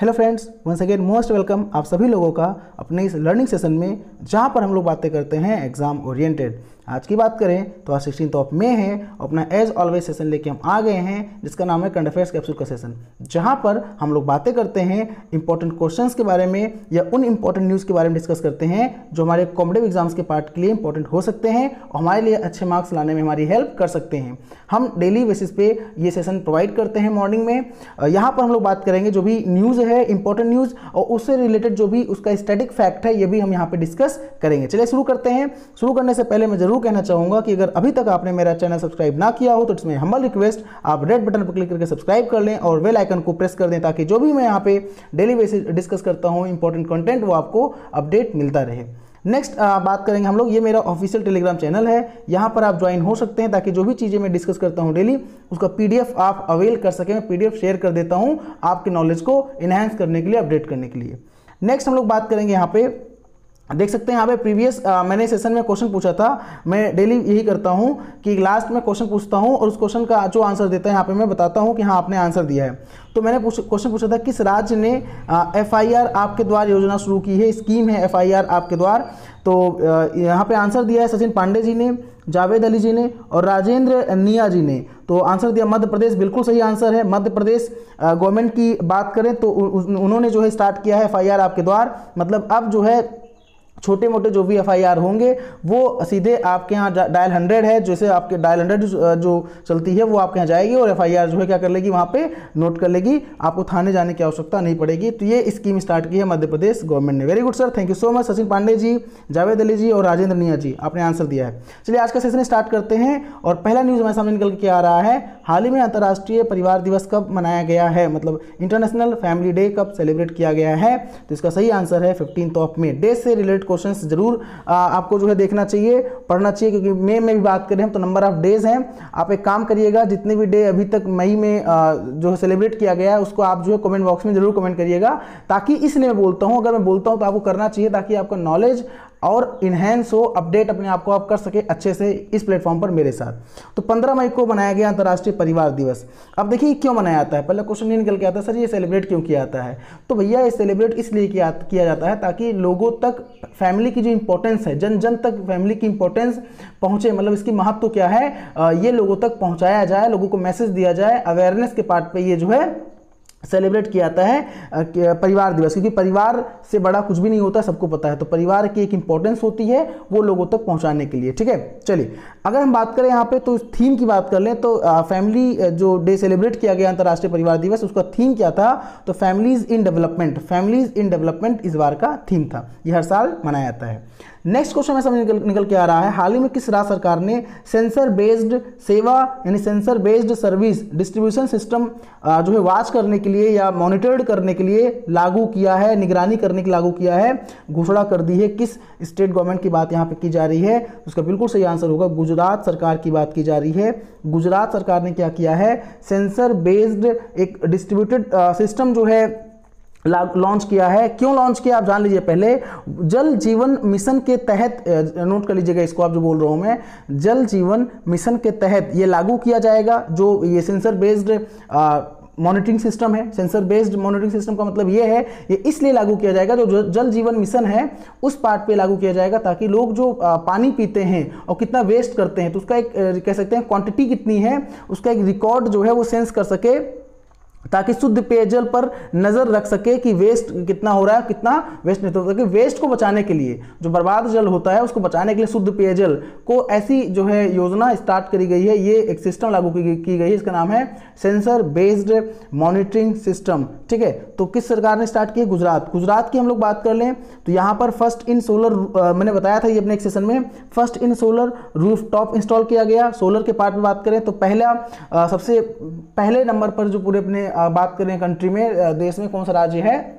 Hello friends, once again most welcome आप सभी लोगों का अपने इस लर्निंग सेशन में, जहां पर हम लोग बातें करते हैं एग्जाम ओरिएंटेड। आज की बात करें तो आज 16 ऑफ मे है। अपना एज ऑलवेज सेशन लेके हम आ गए हैं, जिसका नाम है करंट अफेयर्स कैप्सूल का सेशन, जहां पर हम लोग बातें करते हैं इंपॉर्टेंट क्वेश्चंस के बारे में या उन इंपॉर्टेंट न्यूज़ के बारे में डिस्कस करते हैं जो हमारे कॉम्पिटिटिव एग्जाम्स के पार्ट के लिए इंपॉर्टेंट हो सकते हैं और हमारे लिए अच्छे मार्क्स लाने में हमारी हेल्प कर सकते हैं। हम डेली बेसिस पे ये सेशन प्रोवाइड करते हैं मॉर्निंग में। यहाँ पर हम लोग बात करेंगे जो भी न्यूज़ है, इंपॉर्टेंट न्यूज़, और उससे रिलेटेड जो भी उसका स्टैटिक फैक्ट है, ये भी हम यहाँ पे डिस्कस करेंगे। चलिए शुरू करते हैं। शुरू करने से पहले मैं जरूर कहना चाहूँगा कि अगर अभी तक आपने मेरा चैनल सब्सक्राइब ना किया हो तो इट्स माय हम्बल रिक्वेस्ट, आप रेड बटन पर क्लिक करके सब्सक्राइब कर लें और बेल आइकन को प्रेस कर दें, ताकि जो भी मैं यहाँ पे डेली बेसिस डिस्कस करता हूँ इंपॉर्टेंट कंटेंट, वो आपको अपडेट मिलता रहे। नेक्स्ट बात करेंगे हम लोग, ये मेरा ऑफिशियल टेलीग्राम चैनल है, यहाँ पर आप ज्वाइन हो सकते हैं ताकि जो भी चीज़ें मैं डिस्कस करता हूँ डेली, उसका पीडीएफ आप अवेल कर सकें। मैं पीडीएफ शेयर कर देता हूँ आपके नॉलेज को इन्हांस करने के लिए, अपडेट करने के लिए। नेक्स्ट हम लोग बात करेंगे, यहाँ पे देख सकते हैं यहाँ पे प्रीवियस मैंने सेशन में क्वेश्चन पूछा था। मैं डेली यही करता हूँ कि लास्ट में क्वेश्चन पूछता हूँ और उस क्वेश्चन का जो आंसर देता है यहाँ पे मैं बताता हूँ कि हाँ आपने आंसर दिया है। तो मैंने क्वेश्चन पूछा था, किस राज्य ने FIR आपके द्वार योजना शुरू की है, स्कीम है FIR आपके द्वार। तो यहाँ पे आंसर दिया है सचिन पांडे जी ने, जावेद अली जी ने और राजेंद्र निया जी ने। तो आंसर दिया मध्य प्रदेश, बिल्कुल सही आंसर है। मध्य प्रदेश गवर्नमेंट की बात करें तो उन्होंने जो है स्टार्ट किया है FIR आपके द्वार। मतलब अब जो है छोटे मोटे जो भी FIR होंगे वो सीधे आपके यहाँ डायल 100 है, जैसे आपके डायल 100 जो चलती है वो आपके यहाँ जाएगी और FIR जो है क्या कर लेगी, वहाँ पे नोट कर लेगी, आपको थाने जाने की आवश्यकता नहीं पड़ेगी। तो ये स्कीम स्टार्ट की है मध्य प्रदेश गवर्नमेंट ने। Very good sir, thank you so much Sachin Pandey ji, Javed Ali ji और राजेंद्र निया जी, आपने आंसर दिया है। चलिए आज का सेशन स्टार्ट करते हैं और पहला न्यूज़ हमारे सामने निकल के आ रहा है, हाल ही में अंतर्राष्ट्रीय परिवार दिवस कब मनाया गया है, मतलब इंटरनेशनल फैमिली डे कब सेलिब्रेट किया गया है। तो इसका सही आंसर है 15 ऑफ मे। डे से रिलेटेड क्वेश्चन जरूर आपको जो है देखना चाहिए, पढ़ना चाहिए, क्योंकि मई में भी बात करें हम तो नंबर ऑफ डेज हैं। आप एक काम करिएगा, जितने भी डे अभी तक मई में जो है सेलिब्रेट किया गया है उसको आप जो है कमेंट बॉक्स में जरूर कमेंट करिएगा, ताकि इसलिए मैं बोलता हूं, अगर मैं बोलता हूं तो आपको करना चाहिए, ताकि आपका नॉलेज और इन्हेंस हो, अपडेट अपने आप को आप कर सके अच्छे से इस प्लेटफॉर्म पर मेरे साथ। तो 15 मई को मनाया गया अंतर्राष्ट्रीय परिवार दिवस। अब देखिए क्यों मनाया जाता है, पहला क्वेश्चन ये निकल के आता है, सर ये सेलिब्रेट क्यों किया जाता है। तो भैया ये सेलिब्रेट इसलिए किया जाता है ताकि लोगों तक फैमिली की जो इंपॉर्टेंस है, जन जन तक फैमिली की इंपॉर्टेंस पहुंचे, मतलब इसकी महत्व क्या है ये लोगों तक पहुंचाया जाए, लोगों को मैसेज दिया जाए। अवेयरनेस के पार्ट पे ये जो है सेलिब्रेट किया जाता है परिवार दिवस, क्योंकि परिवार से बड़ा कुछ भी नहीं होता, सबको पता है। तो परिवार की एक इंपॉर्टेंस होती है वो लोगों तक पहुंचाने के लिए, ठीक है। चलिए अगर हम बात करें यहाँ पे तो थीम की बात कर लें तो फैमिली जो डे सेलिब्रेट किया गया अंतर्राष्ट्रीय परिवार दिवस, उसका थीम क्या था, तो families in development. Families in development इस बार का थीम था, ये हर साल मनाया जाता है। नेक्स्ट क्वेश्चन ऐसा निकल के आ रहा है, हाल ही में किस राज्य सरकार ने सेंसर बेस्ड सेवा यानी sensor based service distribution system जो है वॉच करने के लिए या मॉनिटर्ड करने के लिए लागू किया है, निगरानी करने के लिए लागू किया है, घोषणा कर दी है। किस स्टेट गवर्नमेंट की बात यहाँ पे की जा रही है, उसका बिल्कुल सही आंसर होगा गुजरात सरकार की बात की जा रही है। गुजरात सरकार ने क्या किया है, सेंसर बेस्ड एक डिस्ट्रीब्यूटेड सिस्टम जो है लॉन्च किया है। क्यों लॉन्च किया आप जान लीजिए पहले। जल जीवन मिशन के तहत, नोट कर लीजिएगा इसको, आप जो बोल रहा हूं मैं, जल जीवन मिशन के तहत ये लागू किया जाएगा। जो ये सेंसर बेस्ड मॉनिटरिंग सिस्टम है, सेंसर बेस्ड मॉनिटरिंग सिस्टम का मतलब ये है, ये इसलिए लागू किया जाएगा, जो जल जीवन मिशन है उस पार्ट पे लागू किया जाएगा, ताकि लोग जो पानी पीते हैं और कितना वेस्ट करते हैं, तो उसका एक कह सकते हैं क्वांटिटी कितनी है, उसका एक रिकॉर्ड जो है वो सेंस कर सके, ताकि शुद्ध पेयजल पर नजर रख सके कि वेस्ट कितना हो रहा है, कितना वेस्ट नहीं होता। कि वेस्ट को बचाने के लिए, जो बर्बाद जल होता है उसको बचाने के लिए शुद्ध पेयजल को ऐसी जो है योजना स्टार्ट करी गई है, ये एक सिस्टम लागू की गई है, इसका नाम है सेंसर बेस्ड मॉनिटरिंग सिस्टम, ठीक है। तो किस सरकार ने स्टार्ट की, गुजरात। गुजरात की हम लोग बात कर लें तो यहाँ पर फर्स्ट इन सोलर, मैंने बताया था ये अपने एक सेशन में, first in solar roof top install किया गया। सोलर के पार्ट में बात करें तो पहला सबसे पहले नंबर पर जो पूरे अपने बात करें कंट्री में, देश में कौन सा राज्य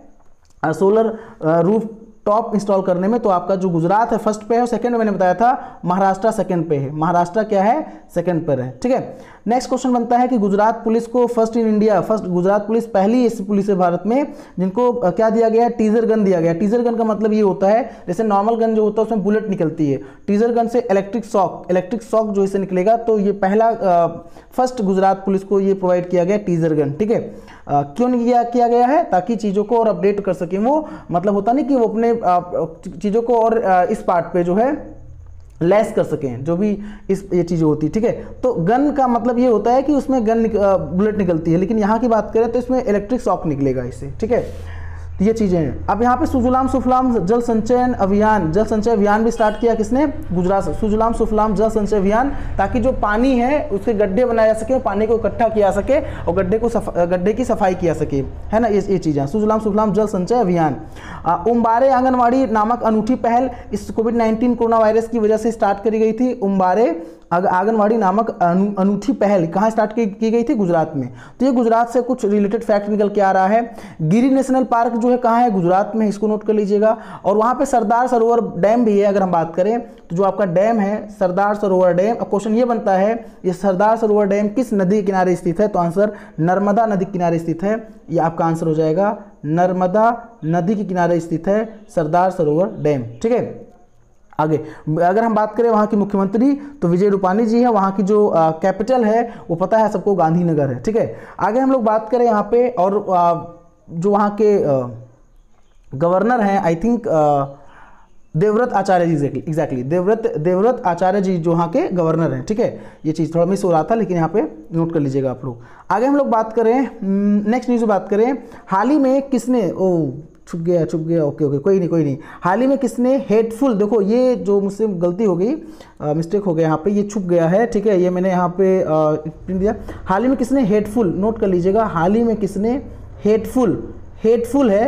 है सोलर रूफ टॉप इंस्टॉल करने में, तो आपका जो गुजरात है फर्स्ट पे है। सेकंड में मैंने बताया था महाराष्ट्र सेकंड पे है, महाराष्ट्र क्या है सेकंड पर है, ठीक है। नेक्स्ट क्वेश्चन बनता है कि गुजरात पुलिस को first in India, first Gujarat police पहली ऐसी पुलिस है भारत में जिनको क्या दिया गया है, टीजर गन दिया गया। टीजर गन का मतलब ये होता है जैसे नॉर्मल गन जो होता है उसमें बुलेट निकलती है, टीजर गन से इलेक्ट्रिक शॉक जो इसे निकलेगा, तो ये पहला फर्स्ट गुजरात पुलिस को ये प्रोवाइड किया गया टीजर गन, ठीक है। क्यों नहीं किया गया है, ताकि चीज़ों को और अपडेट कर सकें वो, मतलब होता नहीं कि वो अपने चीज़ों को और इस पार्ट पे जो है लेस कर सकें, जो भी ये चीज़ें होती है, ठीक है। तो गन का मतलब ये होता है कि उसमें बुलेट निकलती है, लेकिन यहाँ की बात करें तो इसमें इलेक्ट्रिक शॉक निकलेगा इससे, ठीक है। तो ये चीज़ें हैं। अब यहाँ पे सुजलाम सुफलाम जल संचयन अभियान भी स्टार्ट किया किसने, गुजरात से। सुजलाम सुफलाम जल संचय अभियान, ताकि जो पानी है उसके गड्ढे बनाए जा सके, पानी को इकट्ठा किया जा सके और गड्ढे की सफाई किया सके, है ना, ये चीज़ें। सुजलाम सुफलाम जल संचय अभियान। उम्बारे आंगनवाड़ी नामक अनूठी पहल इस कोविड-19 कोरोना वायरस की वजह से स्टार्ट करी गई थी। उम्बारे आंगनवाड़ी नामक अनूठी पहल कहाँ स्टार्ट की गई थी, गुजरात में। तो ये गुजरात से कुछ रिलेटेड फैक्ट निकल के आ रहा है। गिरी नेशनल पार्क जो है कहाँ है, गुजरात में, इसको नोट कर लीजिएगा। और वहाँ पे सरदार सरोवर डैम भी है। अगर हम बात करें तो जो आपका डैम है सरदार सरोवर डैम, अब क्वेश्चन ये बनता है ये सरदार सरोवर डैम किस नदी के किनारे स्थित है, तो आंसर नर्मदा नदी के किनारे स्थित है, ये आपका आंसर हो जाएगा। नर्मदा नदी के किनारे स्थित है सरदार सरोवर डैम, ठीक है। आगे अगर हम बात करें वहाँ की मुख्यमंत्री तो विजय रूपानी जी है, वहाँ की जो कैपिटल है वो पता है सबको, गांधीनगर है, ठीक है। आगे हम लोग बात करें यहाँ पे, और जो वहाँ के गवर्नर हैं, I think Devvrat Acharya ji, exactly Devvrat Acharya ji जो वहाँ के गवर्नर हैं, ठीक है। ये चीज़ थोड़ा मिस हो रहा था, लेकिन यहाँ पे नोट कर लीजिएगा आप लोग। आगे हम लोग बात करें, नेक्स्ट न्यूज़ बात करें, हाल ही में किसने, छुप गया, ओके, कोई नहीं। हाल ही में किसने हेटफुल, देखो ये जो मुझसे गलती हो गई, मिस्टेक हो गया यहाँ पे, ये छुप गया है, ठीक है, ये मैंने यहाँ पे प्रिंट दिया। हाल ही में किसने हेटफुल, नोट कर लीजिएगा, हाल ही में किसने हेटफुल है,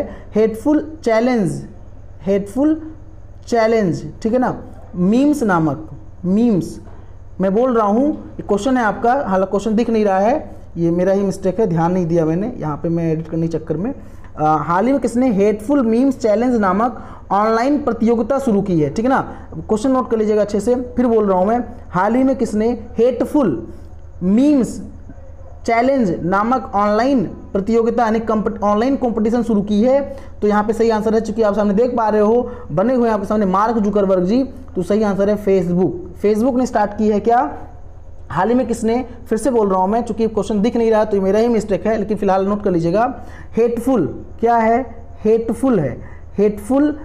हेटफुल चैलेंज, ठीक है ना, मीम्स नामक, मीम्स मैं बोल रहा हूँ, क्वेश्चन है आपका, हालांकि क्वेश्चन दिख नहीं रहा है, ये मेरा ही मिस्टेक है, ध्यान नहीं दिया मैंने यहाँ पे, मैं एडिट करने के चक्कर में। हाल ही में किसने हेटफुल मीम्स चैलेंज नामक ऑनलाइन प्रतियोगिता शुरू की है, ठीक है ना। क्वेश्चन नोट कर लीजिएगा अच्छे से, फिर बोल रहा हूँ मैं, हाल ही में किसने हेटफुल मीम्स चैलेंज नामक ऑनलाइन प्रतियोगिता यानी ऑनलाइन कंपटीशन शुरू की है। तो यहाँ पे सही आंसर है, चूंकि आप सामने देख पा रहे हो बने हुए यहाँ पे सामने मार्क जुकरबर्ग जी, तो सही आंसर है फेसबुक ने स्टार्ट की है क्या, हाल ही में किसने, फिर से बोल रहा हूँ मैं, चूंकि क्वेश्चन दिख नहीं रहा तो मेरा ही मिस्टेक है, लेकिन फिलहाल नोट कर लीजिएगा। हेटफुल क्या है, हेटफुल है, हेटफुल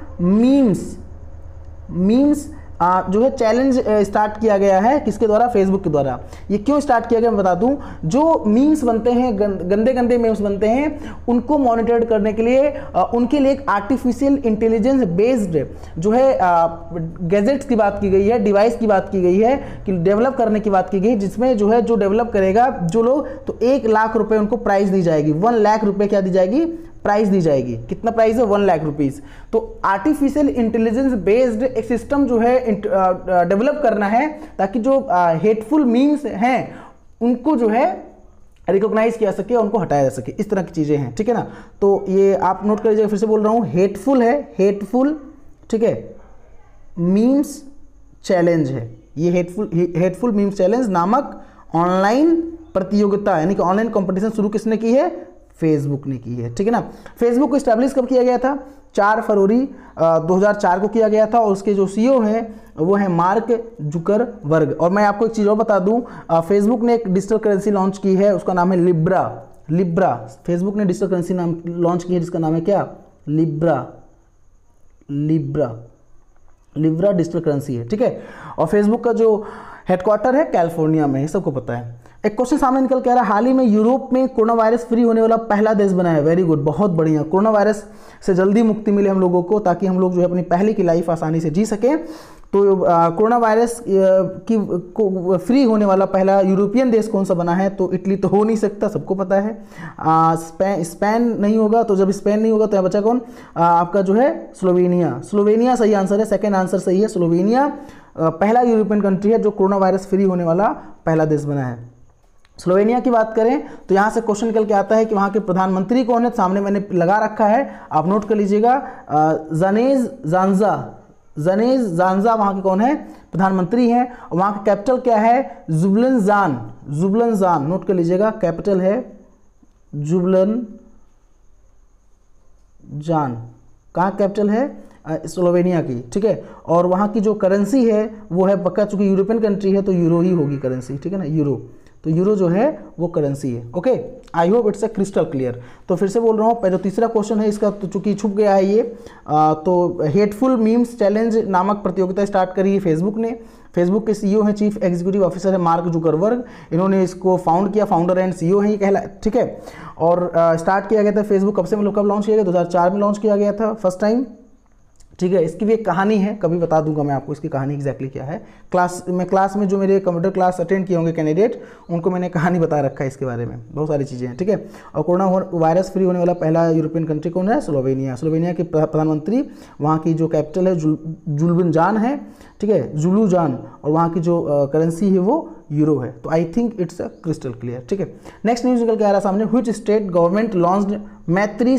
मीम्स जो है चैलेंज स्टार्ट किया गया है, किसके द्वारा, फेसबुक के द्वारा। ये क्यों स्टार्ट किया गया मैं बता दूं, जो मीम्स बनते हैं, गंदे मीम्स बनते हैं, उनको मॉनिटर करने के लिए उनके लिए एक आर्टिफिशियल इंटेलिजेंस बेस्ड जो है गैजेट्स की बात की गई है, डिवाइस की बात की गई है, कि डेवलप करने की बात की गई, जिसमें जो है जो डेवलप करेगा जो लोग, तो 1 लाख रुपए उनको प्राइस दी जाएगी, 1 लाख रुपए क्या दी जाएगी, प्राइस दी जाएगी। कितना प्राइस है, 1 लाख रुपीस। तो आर्टिफिशियल इंटेलिजेंस बेस्ड एक सिस्टम जो है डेवलप करना है, ताकि जो हेटफुल मीम्स हैं उनको जो है रिकॉग्नाइज किया सके, उनको हटाया जा सके, इस तरह की चीजें हैं, ठीक है ना। तो ये आप नोट कर लीजिएगा, फिर से बोल रहा हूं, हेटफुल है, हेटफुल, ठीक है, मीम्स चैलेंज है, ये हेटफुल मीम्स चैलेंज नामक ऑनलाइन प्रतियोगिता यानी कि ऑनलाइन कंपटीशन शुरू किसने की है, फेसबुक ने की है, ठीक है ना। फेसबुक को स्टैब्लिश कब किया गया था, 4 फरवरी 2004 को किया गया था, और उसके जो सीईओ हैं वो है मार्क जुकरबर्ग। और मैं आपको एक चीज़ और बता दूं, फेसबुक ने एक डिजिटल करेंसी लॉन्च की है, उसका नाम है लिब्रा। फेसबुक ने डिजिटल करेंसी लॉन्च की है जिसका नाम है क्या, लिब्रा डिजिटल करेंसी है, ठीक है। और फेसबुक का जो हेडक्वार्टर है कैलिफोर्निया में, सबको पता है। एक क्वेश्चन सामने निकल के आ रहा है, हाल ही में यूरोप में कोरोना वायरस फ्री होने वाला पहला देश बना है। वेरी गुड, बहुत बढ़िया। कोरोना वायरस से जल्दी मुक्ति मिले हम लोगों को, ताकि हम लोग जो है अपनी पहले की लाइफ आसानी से जी सकें। तो कोरोना वायरस को फ्री होने वाला पहला यूरोपियन देश कौन सा बना है, तो इटली तो हो नहीं सकता, सबको पता है। स्पेन नहीं होगा, तो जब स्पेन नहीं होगा तो यहाँ बचा कौन, आपका जो है स्लोवेनिया सही आंसर है, सेकेंड आंसर सही है। स्लोवेनिया पहला यूरोपियन कंट्री है जो कोरोना वायरस फ्री होने वाला पहला देश बना है। स्लोवेनिया की बात करें तो यहाँ से क्वेश्चन निकल के आता है कि वहाँ के प्रधानमंत्री कौन है, सामने मैंने लगा रखा है, आप नोट कर लीजिएगा, जानेज जनेज जानजा वहाँ के कौन है, प्रधानमंत्री हैं। और वहाँ का कैपिटल क्या है, जुबलनजान, जुबलनजान नोट कर लीजिएगा, कैपिटल है जुबलन जान। कहाँ कैपिटल है, स्लोवेनिया की, ठीक है। और वहाँ की जो करेंसी है वो है, पक्का चूंकि यूरोपियन कंट्री है तो यूरो ही होगी करेंसी, ठीक है ना, यूरो, तो यूरो जो है वो करेंसी है। Okay, I hope it's a crystal clear. तो फिर से बोल रहा हूँ, जो तीसरा क्वेश्चन है इसका तो चूंकि छुप गया है ये, तो हेटफुल मीम्स चैलेंज नामक प्रतियोगिता स्टार्ट करी है फेसबुक ने। फेसबुक के सीईओ हैं, चीफ एग्जीक्यूटिव ऑफिसर है मार्क जुकरबर्ग, इन्होंने इसको फाउंड किया, फाउंडर एंड सीईओ हैं ये कहला, ठीक है। और स्टार्ट किया गया था फेसबुक कब से, मतलब कब लॉन्च किया गया, 2004 में लॉन्च किया गया था फर्स्ट टाइम, ठीक है। इसकी भी एक कहानी है, कभी बता दूंगा मैं आपको इसकी कहानी एग्जैक्टली क्या है। क्लास में जो मेरे कंप्यूटर क्लास अटेंड किए होंगे कैंडिडेट, उनको मैंने कहानी बता रखा है इसके बारे में, बहुत सारी चीज़ें हैं, ठीक है। और कोरोना वायरस फ्री होने वाला पहला यूरोपियन कंट्री कौन है, स्लोवेनिया। स्लोवेनिया के प्रधानमंत्री, वहाँ की जो कैपिटल है जुल्बनजान है, ठीक है, जुलूजान, और वहाँ की जो करेंसी है वो यूरो है। तो I think it's a crystal clear, ठीक है। नेक्स्ट न्यूज़ निकल के आ रहा है सामने, व्हिच स्टेट गवर्नमेंट लॉन्च्ड मैत्री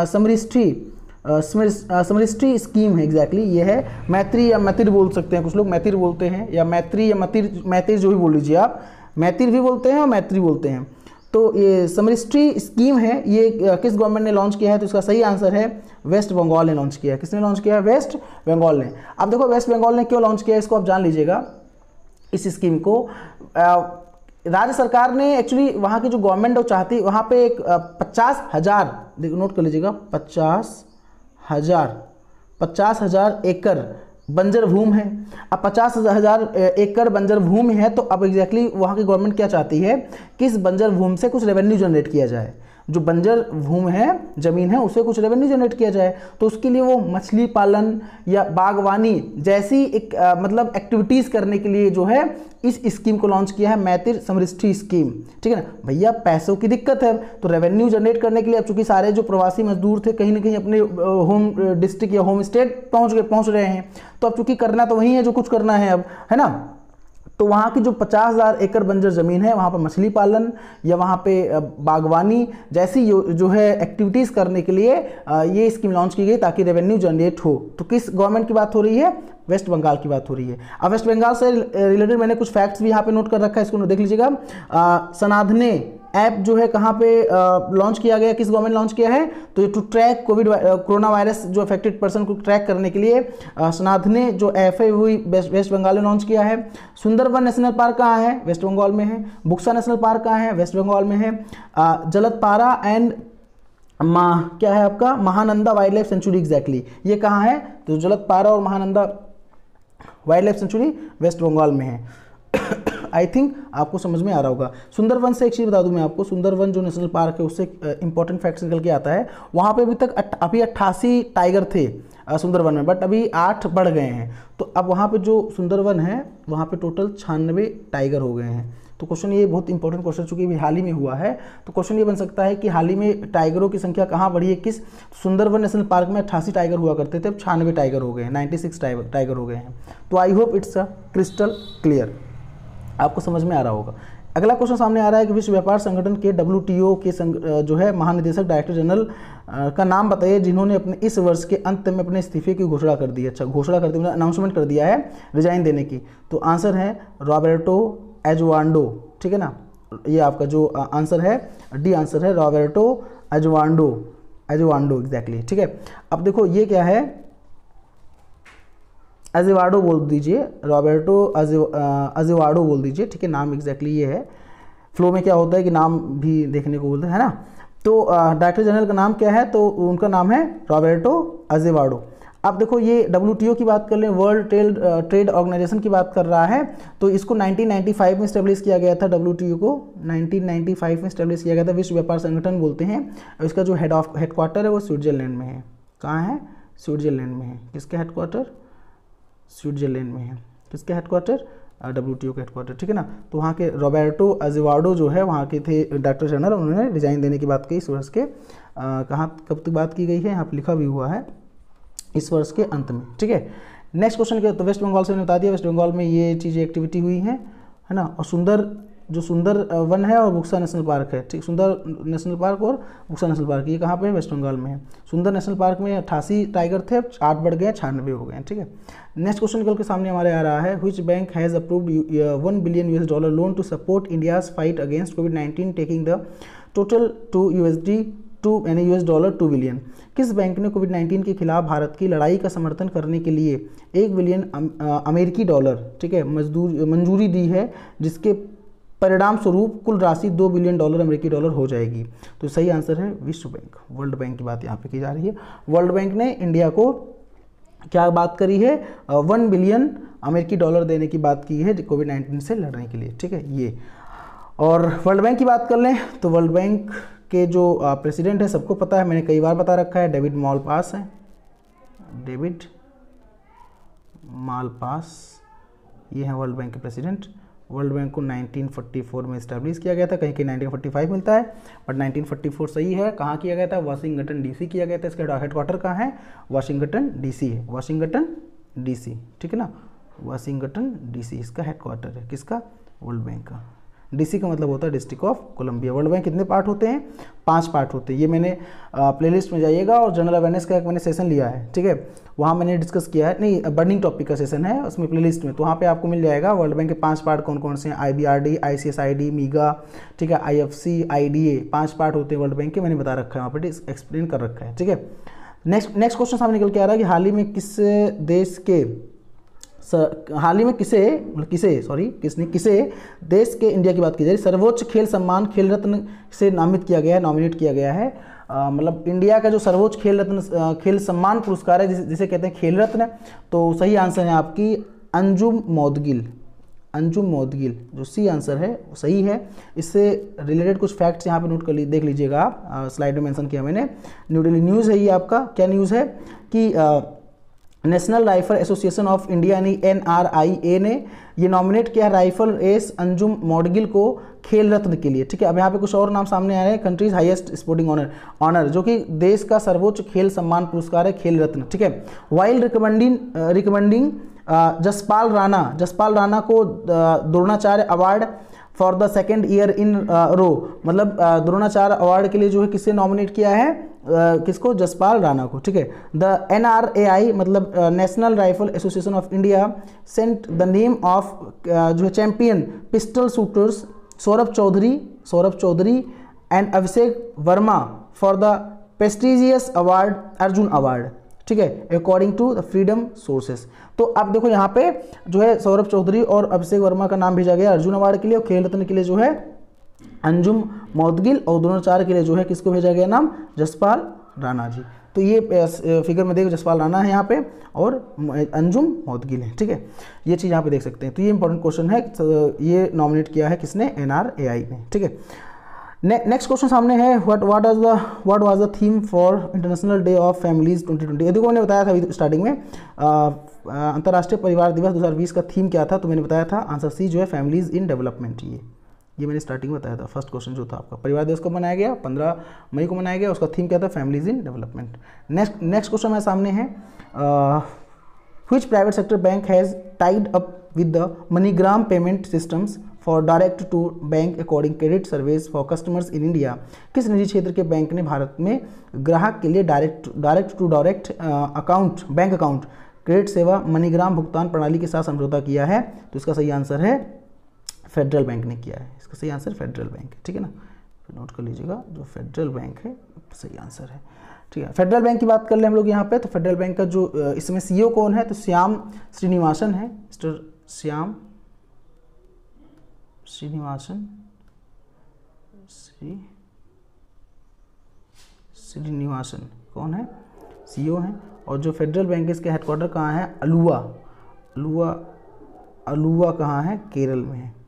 समृष्टि स्कीम है, एग्जैक्टली ये है मैत्री या मतिर बोल सकते हैं, कुछ लोग मैतिर बोलते हैं, या मैत्री या मैतिर जो भी बोल लीजिए आप, मैतिर भी बोलते हैं और मैत्री बोलते हैं। तो ये समृष्टि स्कीम है, ये किस गवर्नमेंट ने लॉन्च किया है, तो इसका सही आंसर है वेस्ट बंगाल ने लॉन्च किया है। किसने लॉन्च किया है, वेस्ट बंगाल ने। अब देखो वेस्ट बंगाल ने क्यों लॉन्च किया है, इसको आप जान लीजिएगा। इस स्कीम को राज्य सरकार ने एक्चुअली, वहाँ की जो गवर्नमेंट वो चाहती, वहाँ पे एक 50,000, नोट कर लीजिएगा, 50,000 एकड़ बंजर भूमि है। अब 50,000 एकड़ बंजर भूमि है, तो अब एग्जैक्टली वहाँ की गवर्नमेंट क्या चाहती है कि इस बंजर भूमि से कुछ रेवेन्यू जनरेट किया जाए, जो बंजर भूमि है, जमीन है, उससे कुछ रेवेन्यू जनरेट किया जाए। तो उसके लिए वो मछली पालन या बागवानी जैसी एक मतलब एक्टिविटीज़ करने के लिए जो है इस स्कीम को लॉन्च किया है, मैतिर समृष्टि स्कीम, ठीक है ना। भैया पैसों की दिक्कत है, तो रेवेन्यू जनरेट करने के लिए अब चूंकि सारे जो प्रवासी मजदूर थे कहीं ना कहीं अपने होम डिस्ट्रिक्ट या होम स्टेट पहुँच रहे हैं, तो अब चूंकि करना तो वही है जो कुछ करना है अब, है ना। तो वहाँ की जो 50,000 एकड़ बंजर ज़मीन है, वहाँ पर मछली पालन या वहाँ पे बागवानी जैसी जो है एक्टिविटीज़ करने के लिए ये स्कीम लॉन्च की गई ताकि रेवेन्यू जनरेट हो। तो किस गवर्नमेंट की बात हो रही है, वेस्ट बंगाल की बात हो रही है। अब वेस्ट बंगाल से रिलेटेड मैंने कुछ फैक्ट्स भी यहाँ पे नोट कर रखा है, इसको देख लीजिएगा। सनाधने ऐप जो है कहाँ पे लॉन्च किया गया, किस गवर्नमेंट लॉन्च किया है, तो टू ट्रैक कोरोना वायरस जो अफेक्टेड पर्सन को ट्रैक करने के लिए सनाधने जो ऐप है वही वेस्ट बंगाल ने लॉन्च किया है। सुंदरवन नेशनल पार्क कहाँ है, वेस्ट बंगाल में है। बुक्सा नेशनल पार्क कहाँ है, वेस्ट बंगाल में है। जलदपारा एंड क्या है आपका, Mahananda wildlife sanctuary, exactly ये कहाँ है, तो जलदपारा और Mahananda wildlife sanctuary West Bengal में है। आई थिंक आपको समझ में आ रहा होगा। सुंदरवन से एक चीज़ बता दूं मैं आपको, सुंदरवन जो नेशनल पार्क है उससे इंपॉर्टेंट फैक्ट्स निकल के आता है। वहाँ पे अभी 88 टाइगर थे सुंदरवन में, बट अभी 8 बढ़ गए हैं। तो अब वहाँ पे जो सुंदरवन है वहाँ पे टोटल 96 टाइगर हो गए हैं। तो क्वेश्चन ये बहुत इंपॉर्टेंट क्वेश्चन, चूंकि अभी हाल ही में हुआ है, तो क्वेश्चन ये बन सकता है कि हाल ही में टाइगरों की संख्या कहाँ बढ़ी है, किस सुंदरवन नेशनल पार्क में 88 टाइगर हुआ करते थे, अब 96 टाइगर हो गए हैं, 96 टाइगर हो गए हैं। तो I hope it's a crystal clear, आपको समझ में आ रहा होगा। अगला क्वेश्चन सामने आ रहा है कि विश्व व्यापार संगठन के WTO के जो है महानिदेशक डायरेक्टर जनरल का नाम बताइए जिन्होंने अपने इस वर्ष के अंत में अपने इस्तीफे की घोषणा कर दी है। अच्छा, घोषणा कर दी, अनाउंसमेंट कर दिया है रिजाइन देने की। तो आंसर है रॉबर्टो एजवांडो, ठीक है ना, ये आपका जो आंसर है डी आंसर है, रॉबर्टो एजवांडो एग्जैक्टली, ठीक है। अब देखो ये क्या है, अजेवाडो बोल दीजिए, रॉबर्टो अजेवाडो बोल दीजिए, ठीक है, नाम एग्जैक्टली ये है। फ्लो में क्या होता है कि नाम भी देखने को बोलते हैं ना। तो डायरेक्टर जनरल का नाम क्या है, तो उनका नाम है रॉबर्टो अजेवाडो। अब देखो ये WTO की बात कर लें, वर्ल्ड ट्रेड ऑर्गेनाइजेशन की बात कर रहा है, तो इसको 1995 में स्टेब्लिश किया गया था। WTO को 1995 में स्टेब्लिश किया गया था, विश्व व्यापार संगठन बोलते हैं। इसका जो हेडक्वार्टर है वो स्विट्जरलैंड में है। कहाँ है, स्विट्जरलैंड में है। किसका हेडक्वार्टर, स्विट्जरलैंड में है। किसका हेडक्वार्टर, WTO का हेडक्वार्टर, ठीक है ना। तो वहाँ के रॉबर्टो अजेवाडो जो है वहाँ के थे डायरेक्टर जनरल, उन्होंने रिजाइन देने की बात की इस वर्ष के कहाँ कब तक बात की गई है, यहाँ पर लिखा भी हुआ है, इस वर्ष के अंत में, ठीक है। नेक्स्ट क्वेश्चन के, तो वेस्ट बंगाल से मैंने बता दिया, वेस्ट बंगाल में ये चीज़ें एक्टिविटी हुई हैं, है ना। और जो सुंदर वन है और बुक्सा नेशनल पार्क है, ठीक, सुंदर नेशनल पार्क और बुक्सा नेशनल पार्क, ये कहाँ पे है, वेस्ट बंगाल में है। सुंदर नेशनल पार्क में 88 टाइगर थे, 8 बढ़ गए, 96 हो गए, ठीक है। नेक्स्ट क्वेश्चन निकल के सामने हमारे आ रहा है, which bank has approved $1 billion loan to support India's fight against कोविड-19 taking the total to $2 billion. किस बैंक ने कोविड-19 के खिलाफ भारत की लड़ाई का समर्थन करने के लिए $1 बिलियन अमेरिकी डॉलर, ठीक है, मंजूरी दी है, जिसके परिणाम स्वरूप कुल राशि $2 बिलियन अमेरिकी डॉलर हो जाएगी। तो सही आंसर है विश्व बैंक, वर्ल्ड बैंक की बात यहाँ पे की जा रही है। वर्ल्ड बैंक ने इंडिया को क्या बात करी है, $1 बिलियन अमेरिकी डॉलर देने की बात की है कोविड-19 से लड़ने के लिए, ठीक है ये। और वर्ल्ड बैंक की बात कर लें तो वर्ल्ड बैंक के जो प्रेसिडेंट है सबको पता है, मैंने कई बार बता रखा है, डेविड मालपास है, डेविड मालपास, ये है वर्ल्ड बैंक के प्रेसिडेंट। वर्ल्ड बैंक को 1944 में इस्टेब्लिश किया गया था, कहीं कहीं 1945 मिलता है, बट 1944 सही है। कहाँ किया गया था, वाशिंगटन डीसी किया गया था। इसका हेडक्वार्टर कहाँ है, वाशिंगटन डीसी है, वाशिंगटन डीसी, ठीक है ना, वाशिंगटन डीसी इसका हेडक्वार्टर है, किसका, वर्ल्ड बैंक का। डीसी का मतलब होता है district of Columbia. World bank कितने पार्ट होते हैं, 5 पार्ट होते हैं। ये मैंने प्लेलिस्ट में जाइएगा और जनरल अवेयरनेस का एक मैंने सेशन लिया है, ठीक है, वहाँ मैंने डिस्कस किया है, नहीं बर्निंग टॉपिक का सेशन है उसमें प्लेलिस्ट में, तो वहाँ पे आपको मिल जाएगा वर्ल्ड बैंक के 5 पार्ट कौन कौन से हैं, IBRD, ICSID, मीगा, ठीक है, IFC, IDA, 5 पार्ट होते हैं वर्ल्ड बैंक के, मैंने बता रखा है वहाँ पर, एक्सप्लेन कर रखा है, ठीक है। नेक्स्ट क्वेश्चन सामने निकल के आ रहा है कि हाल ही में किसे देश के, इंडिया की बात की जाए, सर्वोच्च खेल सम्मान खेल रत्न से नामित किया गया है, नॉमिनेट किया गया है। मतलब इंडिया का जो सर्वोच्च खेल सम्मान पुरस्कार है जिसे कहते हैं खेल रत्न, तो सही आंसर है आपकी अंजुम मौदगिल, जो सी आंसर है वो सही है। इससे रिलेटेड कुछ फैक्ट्स यहाँ पे नोट कर देख लीजिएगा आप, स्लाइड में मेंशन किया मैंने। न्यू दिल्ली न्यूज़ है ये आपका, क्या न्यूज़ है कि national rifle association of India यानी NRIA ने ये नॉमिनेट किया राइफल एस अंजुम मौदगिल को खेल रत्न के लिए, ठीक है। अब यहाँ पे कुछ और नाम सामने आ रहे हैं, कंट्रीज हाईएस्ट स्पोर्टिंग ऑनर, जो कि देश का सर्वोच्च खेल सम्मान पुरस्कार है खेल रत्न, ठीक है। वाइल रिकमेंडिंग जसपाल राणा को Dronacharya award for the second year in row, मतलब द्रोणाचार्य अवार्ड के लिए जो है किससे नॉमिनेट किया है, किसको, जसपाल राणा को, ठीक है। द NRAI मतलब national rifle association of India sent the name of जो है champion pistol shooters Saurabh Chaudhary and Abhishek Verma for the prestigious award Arjuna award, ठीक है, according to the freedom sources. तो अब देखो यहाँ पे जो है सौरभ चौधरी और अभिषेक वर्मा का नाम भेजा गया अर्जुन अवार्ड के लिए, और खेल रत्न के लिए जो है अंजुम मौदगिल, और द्रोणाचार्य के लिए जो है किसको भेजा गया नाम, जसपाल राणा जी। तो ये फिगर में देखो जसपाल राणा है यहाँ पे और अंजुम मौदगिल है, ठीक है, ये चीज़ यहाँ पे देख सकते हैं। तो ये इंपॉर्टेंट क्वेश्चन है, ये नॉमिनेट किया है किसने, NRAI ने, ठीक है। नेक्स्ट क्वेश्चन सामने है, what was the theme for international day of families 2020। ये देखो मैंने बताया था स्टार्टिंग में अंतर्राष्ट्रीय परिवार दिवस 2020 का थीम क्या था, तो मैंने बताया था आंसर सी जो है फैमिलीज इन डेवलपमेंट। ये मैंने स्टार्टिंग में बताया था, फर्स्ट क्वेश्चन जो था आपका, परिवार दिवस को मनाया गया 15 मई को मनाया गया, उसका थीम क्या था, families in development. Next question मेरे सामने है, which private sector bank has tied up with the MoneyGram payment systems for direct to bank according credit service for customers in India. किस निजी क्षेत्र के बैंक ने भारत में ग्राहक के लिए direct to bank account credit सेवा मनीग्राम भुगतान प्रणाली के साथ समझौता किया है? तो इसका सही आंसर है फेडरल बैंक ने किया है। इसका सही आंसर फेडरल बैंक है, ठीक है ना, नोट कर लीजिएगा, जो फेडरल बैंक है सही आंसर है, ठीक है। फेडरल बैंक की बात कर ले हम लोग यहाँ पे, तो फेडरल बैंक का जो इसमें CEO कौन है, तो श्याम श्रीनिवासन है, मिस्टर श्याम श्रीनिवासन कौन है, CEO है। और जो फेडरल बैंक इसके हेडक्वार्टर कहाँ है, अलुवा कहाँ है, केरल में है,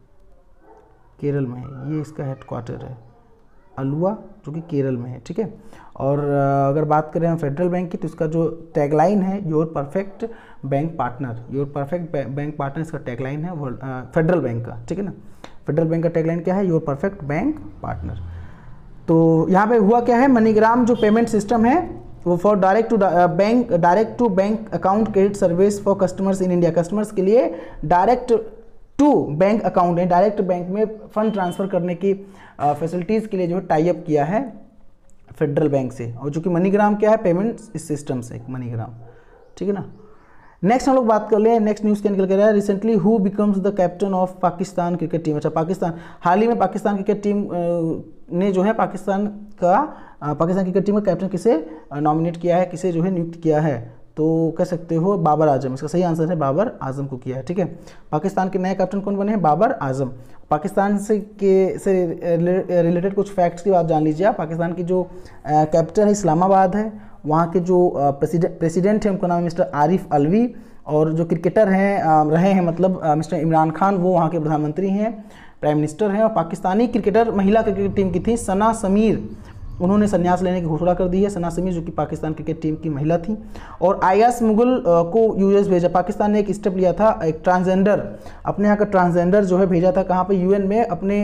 ये इसका हेडक्वार्टर है अलुवा, जो कि केरल में है, ठीक है। और अगर बात करें हम फेडरल बैंक की, तो इसका जो टैगलाइन है योर परफेक्ट बैंक पार्टनर, इसका टैगलाइन है फेडरल बैंक का, ठीक है ना। फेडरल बैंक का टैगलाइन क्या है, योर परफेक्ट बैंक पार्टनर। तो यहाँ पे हुआ क्या है, मनीग्राम जो पेमेंट सिस्टम है वो for direct to bank account credit service for customers in India, customers के लिए डायरेक्ट टू बैंक अकाउंट है, डायरेक्ट बैंक में फंड ट्रांसफर करने की फैसिलिटीज़ के लिए जो है टाई अप किया है फेडरल बैंक से, और जो कि मनीग्राम क्या है, पेमेंट सिस्टम से मनीग्राम, ठीक है ना। नेक्स्ट हम लोग बात कर ले, नेक्स्ट न्यूज़ क्या निकल कर रहा है, recently who becomes the captain of Pakistan cricket team. अच्छा, पाकिस्तान हाल ही में पाकिस्तान क्रिकेट टीम ने जो है पाकिस्तान क्रिकेट टीम का कैप्टन किसे नॉमिनेट किया है, किसे जो है नियुक्त किया है, तो कह सकते हो बाबर आजम। इसका सही आंसर है बाबर आजम को किया है, ठीक है। पाकिस्तान के नए कैप्टन कौन बने हैं, बाबर आजम। पाकिस्तान से रिलेटेड कुछ फैक्ट्स की बात जान लीजिए आप। पाकिस्तान की जो कैपिटल है इस्लामाबाद है, वहाँ के जो प्रेसिडेंट हैं उनका नाम है मिस्टर आरिफ अलवी, और जो क्रिकेटर हैं रहे हैं मतलब मिस्टर इमरान खान, वो वहाँ के प्रधानमंत्री हैं, प्राइम मिनिस्टर हैं। और पाकिस्तानी क्रिकेटर महिला क्रिकेट टीम की थी सना समीर, उन्होंने संन्यास लेने की घोषणा कर दी है, सना समीर जो कि पाकिस्तान क्रिकेट टीम की महिला थी। और आयास मुगल को यूएस भेजा, पाकिस्तान ने एक स्टेप लिया था, एक ट्रांसजेंडर, अपने यहाँ का ट्रांसजेंडर जो है भेजा था कहाँ पे, यूएन में, अपने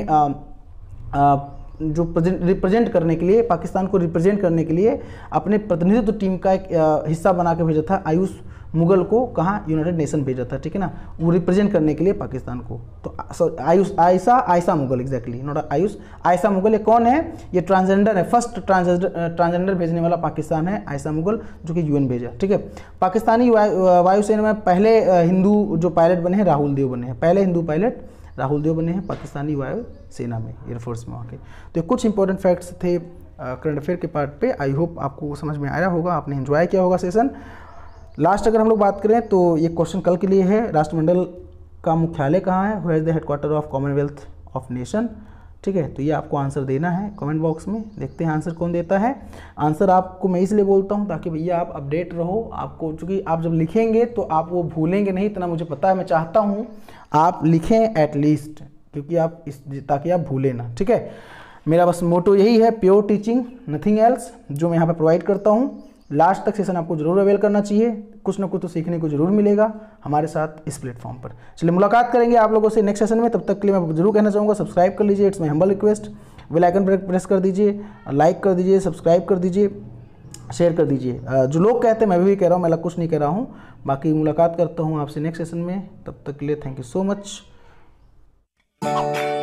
जो रिप्रेजेंट करने के लिए, पाकिस्तान को रिप्रेजेंट करने के लिए अपने प्रतिनिधित्व टीम का एक हिस्सा बना के भेजा था आयुष मुगल को, कहाँ, यूनाइटेड नेशन भेजा था, ठीक है ना, वो रिप्रेजेंट करने के लिए पाकिस्तान को। तो आयशा मुगल, एग्जैक्टली नॉट आयुष, आयशा मुगल। ये कौन है, ये ट्रांसजेंडर है, फर्स्ट ट्रांसजेंडर भेजने वाला पाकिस्तान है, आयशा मुगल, जो कि यूएन भेजा, ठीक है। पाकिस्तानी वायुसेना में पहले हिंदू जो पायलट बने हैं राहुल देव बने हैं, पहले हिंदू पायलट राहुल देव बने हैं पाकिस्तानी वायु सेना में, एयरफोर्स में वहाँ के। तो कुछ इंपॉर्टेंट फैक्ट्स थे करंट अफेयर के पार्ट पे। आई होप आपको समझ में आया होगा, आपने एंजॉय किया होगा सेशन। लास्ट अगर हम लोग बात करें तो ये क्वेश्चन कल के लिए है, राष्ट्रमंडल का मुख्यालय कहाँ है, where is the headquarter of Commonwealth of nation, ठीक है। तो ये आपको आंसर देना है कमेंट बॉक्स में, देखते हैं आंसर कौन देता है। आंसर आपको मैं इसलिए बोलता हूँ ताकि भैया आप अपडेट रहो, आपको चूँकि आप जब लिखेंगे तो आप वो भूलेंगे नहीं, इतना मुझे पता है। मैं चाहता हूँ आप लिखें एटलीस्ट, क्योंकि आप ताकि आप भूलें ना, ठीक है। मेरा बस मोटो यही है, प्योर टीचिंग नथिंग एल्स, जो मैं यहाँ पर प्रोवाइड करता हूँ। लास्ट तक सेशन आपको जरूर अवेल करना चाहिए, कुछ ना कुछ तो सीखने को जरूर मिलेगा हमारे साथ इस प्लेटफॉर्म पर। चलिए मुलाकात करेंगे आप लोगों से नेक्स्ट सेशन में, तब तक के लिए मैं जरूर कहना चाहूँगा सब्सक्राइब कर लीजिए, it's my humble request. Bell icon पर प्रेस कर दीजिए, लाइक कर दीजिए, सब्सक्राइब कर दीजिए, शेयर कर दीजिए। जो लोग कहते हैं मैं भी कह रहा हूँ, मैं अलग कुछ नहीं कह रहा हूँ। बाकी मुलाकात करता हूँ आपसे नेक्स्ट सेशन में, तब तक के लिए थैंक यू सो मच।